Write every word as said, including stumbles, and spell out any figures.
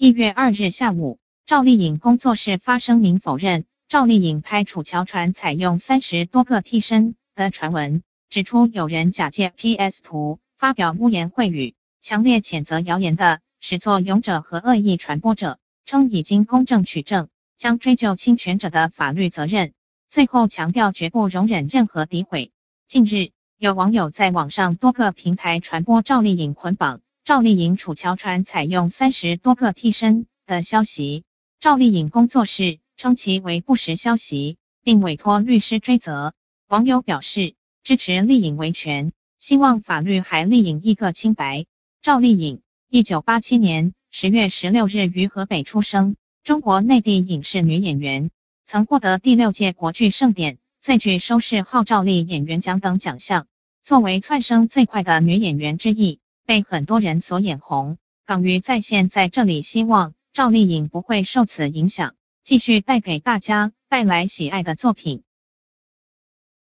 一月二日下午，赵丽颖工作室发声明否认赵丽颖拍楚乔传采用三十多个替身的传闻，指出有人假借 P S 图发表污言秽语，强烈谴责谣言的始作俑者和恶意传播者，称已经公正取证，将追究侵权者的法律责任。最后强调绝不容忍任何诋毁。近日，有网友在网上多个平台传播赵丽颖捆绑赵丽颖楚乔传采用三十多个替身的消息，赵丽颖工作室称其为不实消息，并委托律师追责。网友表示支持丽颖维权，希望法律还丽颖一个清白。赵丽颖，一九八七年十月十六日于河北出生，中国内地影视女演员，曾获得第六届国剧盛典最具收视号召力演员奖等奖项。作为窜升最快的女演员之一，被很多人所眼红。港娱在线在这里希望赵丽颖不会受此影响，继续带给大家带来喜爱的作品。